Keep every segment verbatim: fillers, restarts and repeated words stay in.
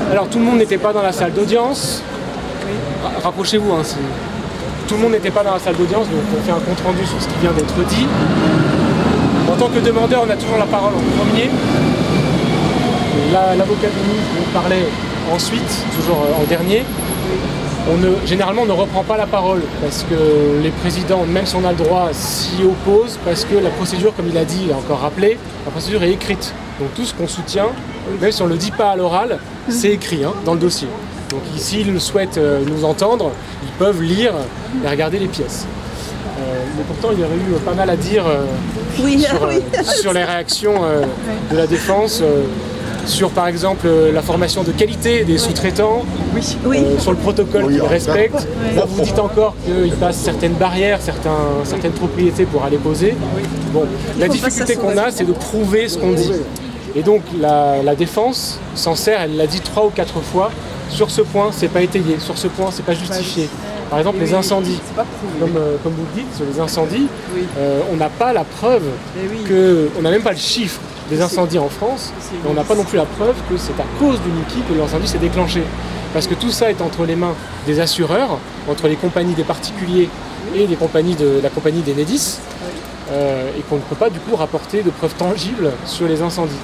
Alors tout le monde n'était pas dans la salle d'audience. Rapprochez-vous, hein, si... tout le monde n'était pas dans la salle d'audience, donc on fait un compte rendu sur ce qui vient d'être dit. En tant que demandeur, on a toujours la parole en premier. L'avocat de ministre nous parlait ensuite, toujours en dernier. On ne, généralement, on ne reprend pas la parole parce que les présidents, même si on a le droit, s'y opposent parce que la procédure, comme il a dit, il a encore rappelé, la procédure est écrite. Donc tout ce qu'on soutient, même si on ne le dit pas à l'oral, c'est écrit hein, dans le dossier. Donc s'ils souhaitent nous entendre, ils peuvent lire et regarder les pièces. Euh, mais pourtant, il y aurait eu pas mal à dire euh, oui, sur, oui. Euh, sur les réactions euh, de la défense. Euh, sur par exemple la formation de qualité des sous-traitants, oui. oui. euh, sur le protocole oui, qu'ils respectent. Oui. Là vous dites encore qu'ils passent certaines barrières, certains, certaines propriétés pour aller poser. Oui. Bon, la difficulté qu'on a, c'est de prouver ce qu'on dit. Et donc la, la défense s'en sert, elle l'a dit trois ou quatre fois, sur ce point c'est pas étayé, sur ce point c'est pas justifié. Par exemple les incendies, comme, euh, comme vous le dites, sur les incendies, euh, on n'a pas la preuve, que, on n'a même pas le chiffre des incendies en France, et on n'a pas non plus la preuve que c'est à cause du Niki que l'incendie s'est déclenché. Parce que tout ça est entre les mains des assureurs, entre les compagnies des particuliers et des compagnies de la compagnie d'Enedis, euh, et qu'on ne peut pas du coup rapporter de preuves tangibles sur les incendies.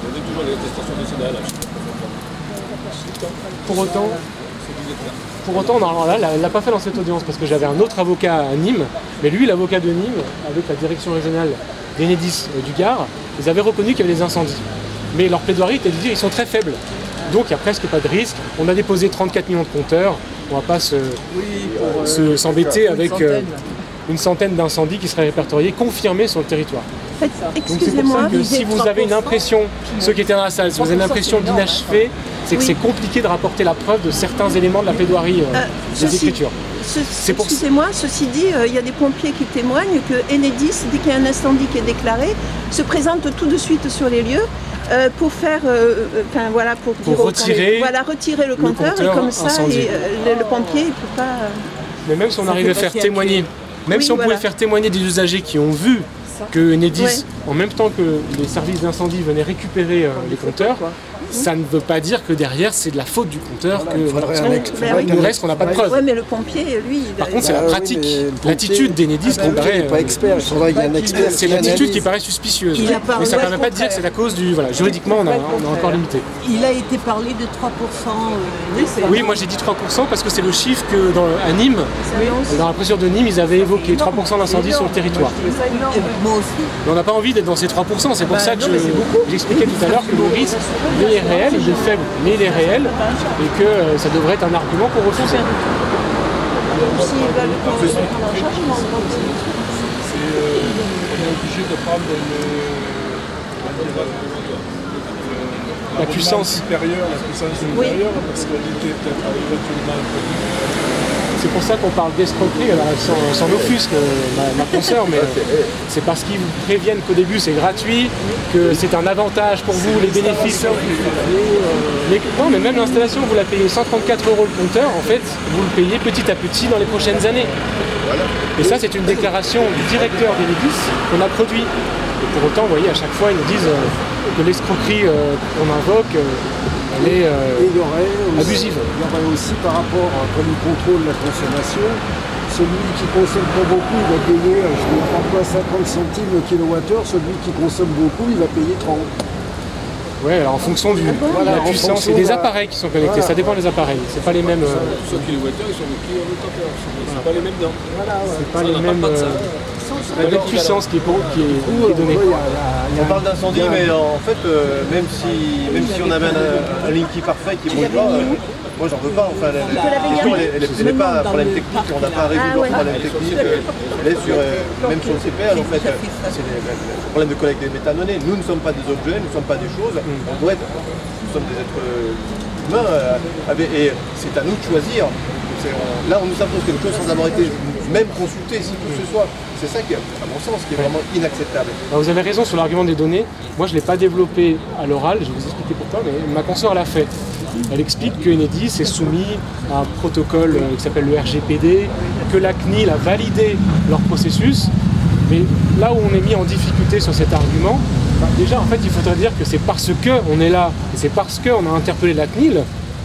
Pour autant, pour autant non, là, elle ne l'a pas fait dans cette audience, parce que j'avais un autre avocat à Nîmes, mais lui, l'avocat de Nîmes, avec la direction régionale d'Enedis du Gard, ils avaient reconnu qu'il y avait des incendies. Mais leur plaidoirie était de dire qu'ils sont très faibles. Donc il n'y a presque pas de risque. On a déposé trente-quatre millions de compteurs. On ne va pas se, oui, se, s'embêter avec une centaine, euh, une centaine d'incendies qui seraient répertoriés, confirmés sur le territoire. Donc c'est pour ça que si vous avez une impression, ceux qui étaient dans la salle, si vous avez une impression d'inachevé, c'est que oui. c'est compliqué de rapporter la preuve de certains éléments de la plaidoirie euh, euh, des ceci, écritures. Ce, Excusez-moi, ceci dit, il euh, y a des pompiers qui témoignent que Enedis, dès qu'il y a un incendie qui est déclaré, se présente tout de suite sur les lieux euh, pour faire, euh, enfin voilà, pour, pour dire retirer, voilà, retirer le compteur, le compteur et comme ça, et, euh, le, le pompier il ne peut pas. Euh, Mais même si on arrive à faire témoigner, même oui, si on voilà. pouvait faire témoigner des usagers qui ont vu que Enedis, ouais. en même temps que les services d'incendie venaient récupérer euh, les compteurs, ça ne veut pas dire que derrière c'est de la faute du compteur, voilà, que voilà, il nous reste qu'on n'a pas de preuves. Oui, mais le pompier, lui, par contre, c'est la pratique, l'attitude d'Enedis qui paraît. pas expert. Il faudrait qu'il y ait un expert. C'est l'attitude qui paraît suspicieuse. Mais ça ne permet pas de dire que c'est à cause du. Voilà, juridiquement, on a, on a encore limité. Il a été parlé de trois pour cent. Oui, moi j'ai dit trois pour cent parce que c'est le chiffre que dans, à Nîmes, dans la préfecture de Nîmes, ils avaient évoqué trois pour cent d'incendies sur le territoire. Moi aussi. Mais on n'a pas envie d'être dans ces trois pour cent. C'est pour ça que j'expliquais tout à l'heure que le risque est réel, il est faible, mais il est réel et que euh, ça devrait être un argument pour refuser. S'ils veulent prendre en charge, ils vont prendre. On est obligé de prendre le, la puissance supérieure, la puissance supérieure, oui. parce qu'elle était peut-être éventuellement un peu. C'est pour ça qu'on parle d'escroquerie, sans, sans l'offusque, ma, ma consoeur, mais c'est parce qu'ils vous préviennent qu'au début c'est gratuit, que c'est un avantage pour vous, les bénéfices. Mais, non, mais même l'installation, vous la payez cent trente-quatre euros le compteur, en fait, vous le payez petit à petit dans les prochaines années. Et ça, c'est une déclaration du directeur d'Enedis qu'on a produit. Et pour autant, vous voyez, à chaque fois, ils nous disent que l'escroquerie euh, qu'on invoque, euh, elle est euh, et il y aurait aussi, abusive. Il y aurait aussi par rapport, comme il contrôle la consommation, celui qui consomme pas beaucoup, il va payer, je ne comprends pas, cinquante centimes le kilowattheure, celui qui consomme beaucoup, il va payer trente. Ouais, alors en fonction du, voilà, de la puissance et des appareils qui sont connectés, voilà. Ça dépend des appareils, c'est pas les mêmes. Euh... cent kilowattheures, ils sont de kilowattheure, c'est pas les mêmes dents. Voilà, ouais. C'est pas les mêmes. La même puissance qui est, pour, qui est, qui est donnée. On parle d'incendie, mais en fait, euh, même, si, même si on avait un, un Linky parfait qui ne brûle pas, euh, moi j'en veux pas. Enfin, la, la, la question, elle n'est pas un problème technique, on n'a pas résolu ah, ouais. le problème technique. Elle est sur, euh, même sur le C P L, en fait, c'est le problème de collecte des métadonnées. Nous ne sommes pas des objets, nous ne sommes pas des choses. On doit être, nous sommes des êtres humains, euh, avec, et c'est à nous de choisir. On, là, on nous impose quelque chose sans avoir été même consulté, si tout ce soit. C'est ça qui, à mon sens, qui est vraiment inacceptable. Alors vous avez raison sur l'argument des données. Moi, je ne l'ai pas développé à l'oral, je vais vous expliquer pourquoi, mais ma consoeur l'a fait. Elle explique que Enedis est soumis à un protocole qui s'appelle le R G P D, que la C N I L a validé leur processus. Mais là où on est mis en difficulté sur cet argument, bah déjà, en fait, il faudrait dire que c'est parce qu'on est là, et c'est parce qu'on a interpellé la C N I L,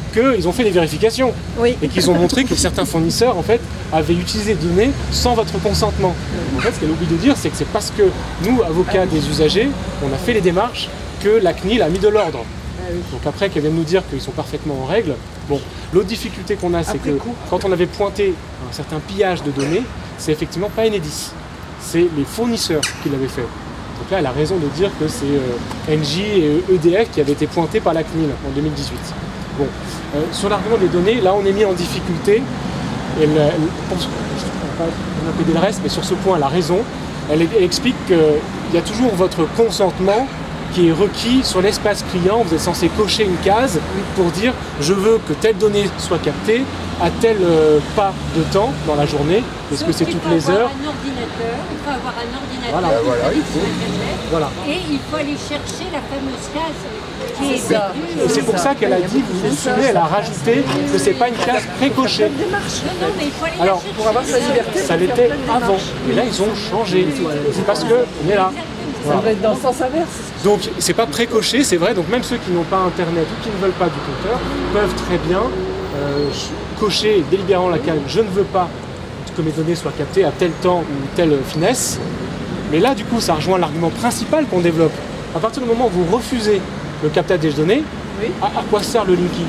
qu'ils ont fait des vérifications Oui. et qu'ils ont montré que certains fournisseurs en fait avaient utilisé des données sans votre consentement. En fait, ce qu'elle oublie de dire, c'est que c'est parce que nous, avocats des usagers, on a fait les démarches que la C N I L a mis de l'ordre. Donc après qu'elle vient de nous dire qu'ils sont parfaitement en règle, bon, l'autre difficulté qu'on a, c'est que quand on avait pointé un certain pillage de données, c'est effectivement pas Enedis, c'est les fournisseurs qui l'avaient fait. Donc là, elle a raison de dire que c'est euh, Engie et E D F qui avaient été pointés par la C N I L en deux mille dix-huit. Bon, euh, sur l'argument des données, là on est mis en difficulté. Elle, elle, pense, je ne vais pas répéter le reste, mais sur ce point, elle a raison. Elle, elle explique qu'il y a toujours votre consentement qui est requis sur l'espace client. Vous êtes censé cocher une case pour dire je veux que telle donnée soit captée à tel euh, pas de temps dans la journée. Est-ce que c'est toutes les heures? Il faut avoir un ordinateur, il faut avoir un ordinateur Voilà, qui voilà, connecte sur Internet, Voilà. et il faut aller chercher la fameuse case qui est ça. perdue. Et c'est pour ça qu'elle a dit, vous vous souvenez, elle a rajouté que c'est pas une case pré-cochée. Non, non, mais il faut aller Alors, la chercher. Pour avoir sa liberté, ça l'était avant. Et là, ils ont changé. C'est parce qu'on est là. Voilà. ça va être dans le sens inverse. Donc, c'est pas pré-coché, c'est vrai. Donc, même ceux qui n'ont pas Internet ou qui ne veulent pas du compteur peuvent très bien euh, cocher délibérément la case « Je ne veux pas que mes données soient captées à tel temps ou telle finesse ». Mais là, du coup, ça rejoint l'argument principal qu'on développe. À partir du moment où vous refusez le captage des données, Oui. à, à quoi sert le linking?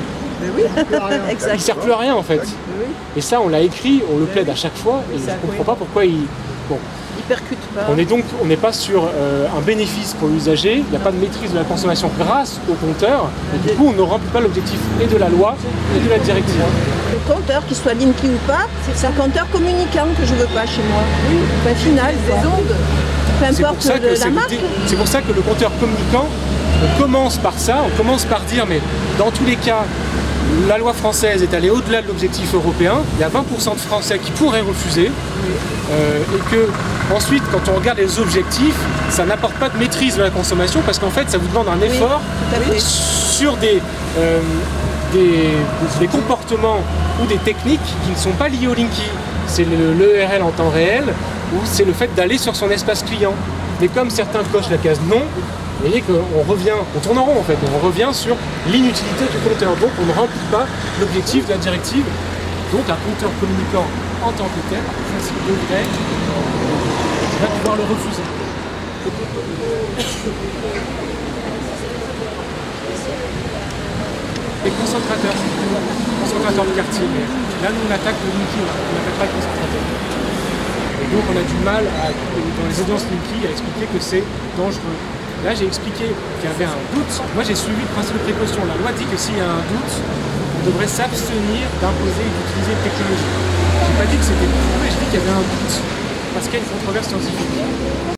Exact. Il ne sert plus à rien en fait. Oui. Et ça, on l'a écrit, on le plaide à chaque fois, et je ne comprends pas pourquoi il... Bon. Il percute pas. On est donc, on n'est pas sur euh, un bénéfice pour l'usager, il n'y a pas de maîtrise de la consommation grâce au compteur, et du coup, on ne remplit pas l'objectif et de la loi et de la directive. Le compteur, qu'il soit linké ou pas, c'est un compteur communicant que je veux pas chez moi. Oui. Point final. Des ondes. Peu C'est pour, importe ça que le- c'est la marque. c'est pour ça que le compteur communicant, on commence par ça, on commence par dire, mais dans tous les cas, la loi française est allée au-delà de l'objectif européen, il y a vingt pour cent de Français qui pourraient refuser, euh, et que ensuite, quand on regarde les objectifs, ça n'apporte pas de maîtrise de la consommation, parce qu'en fait, ça vous demande un effort tout à fait. sur des, euh, des, des comportements ou des techniques qui ne sont pas liés au Linky. C'est l'E R L en temps réel, ou c'est le fait d'aller sur son espace client. Mais comme certains cochent la case non, vous voyez qu'on revient, on tourne en rond en fait, on revient sur l'inutilité du compteur. Donc on ne remplit pas l'objectif de la directive. Donc un compteur communicant en tant que tel, ça c'est devrait, va pouvoir le refuser. Les concentrateurs, concentrateurs de quartier. Mais là nous on attaque le Linky, on n'attaque pas le concentrateur. Et donc on a du mal à, dans les audiences Linky à expliquer que c'est dangereux. Là, j'ai expliqué qu'il y avait un doute. Moi, j'ai suivi le principe de précaution. La loi dit que s'il y a un doute, on devrait s'abstenir d'imposer et d'utiliser une technologie. Je n'ai pas dit que c'était prouvé, j'ai dit qu'il y avait un doute parce qu'il y a une controverse scientifique.